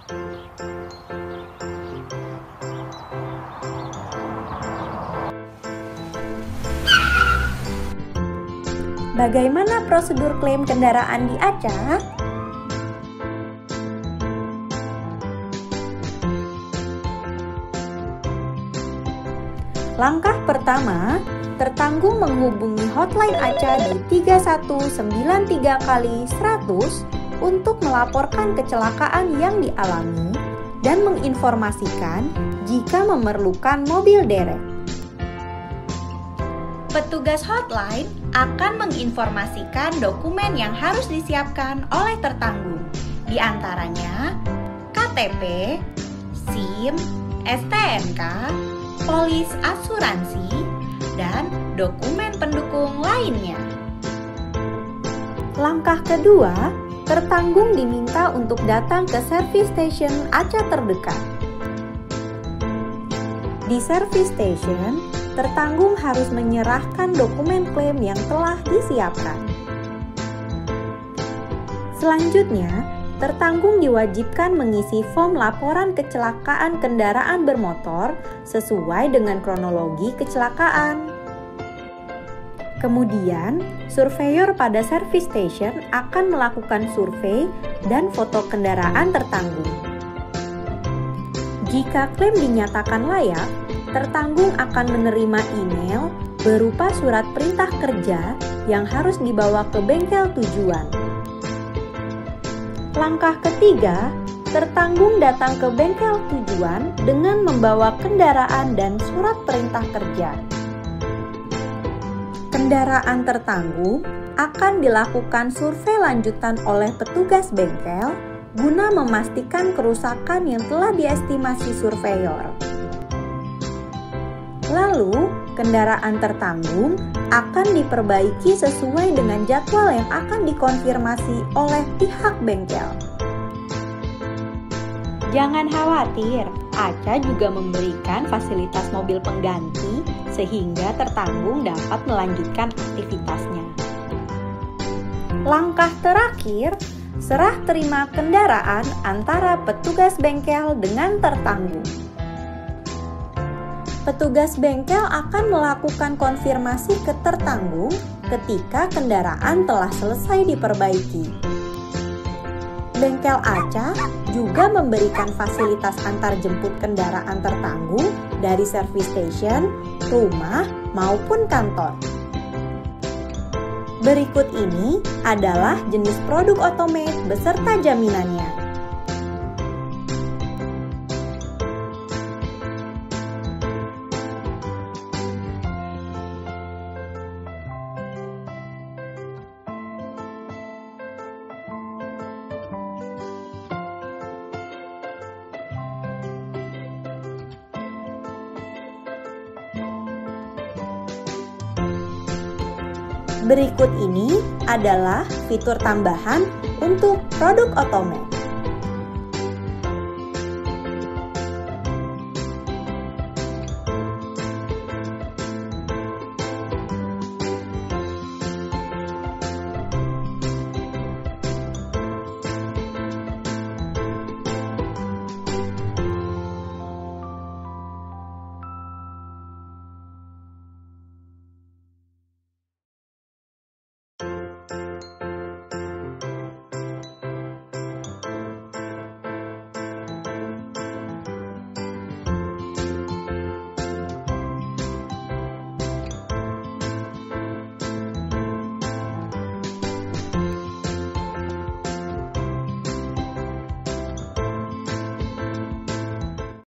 Bagaimana prosedur klaim kendaraan di Aceh? Langkah pertama, tertanggung menghubungi hotline Aceh di 3193 kali 100 untuk melaporkan kecelakaan yang dialami dan menginformasikan jika memerlukan mobil derek. Petugas hotline akan menginformasikan dokumen yang harus disiapkan oleh tertanggung, di antaranya KTP, SIM, STNK, polis asuransi, dan dokumen pendukung lainnya. Langkah kedua, tertanggung diminta untuk datang ke service station Aceh terdekat. Di service station, tertanggung harus menyerahkan dokumen klaim yang telah disiapkan. Selanjutnya, tertanggung diwajibkan mengisi form laporan kecelakaan kendaraan bermotor sesuai dengan kronologi kecelakaan. Kemudian, surveyor pada service station akan melakukan survei dan foto kendaraan tertanggung. Jika klaim dinyatakan layak, tertanggung akan menerima email berupa surat perintah kerja yang harus dibawa ke bengkel tujuan. Langkah ketiga, tertanggung datang ke bengkel tujuan dengan membawa kendaraan dan surat perintah kerja. Kendaraan tertanggung akan dilakukan survei lanjutan oleh petugas bengkel guna memastikan kerusakan yang telah diestimasi surveyor. Lalu, kendaraan tertanggung akan diperbaiki sesuai dengan jadwal yang akan dikonfirmasi oleh pihak bengkel. Jangan khawatir, Aceh juga memberikan fasilitas mobil pengganti sehingga tertanggung dapat melanjutkan aktivitasnya. Langkah terakhir, serah terima kendaraan antara petugas bengkel dengan tertanggung. Petugas bengkel akan melakukan konfirmasi ke tertanggung ketika kendaraan telah selesai diperbaiki. Bengkel Aceh juga memberikan fasilitas antar jemput kendaraan tertanggung dari service station, rumah, maupun kantor. Berikut ini adalah jenis produk otomatis beserta jaminannya. Berikut ini adalah fitur tambahan untuk produk otomatis.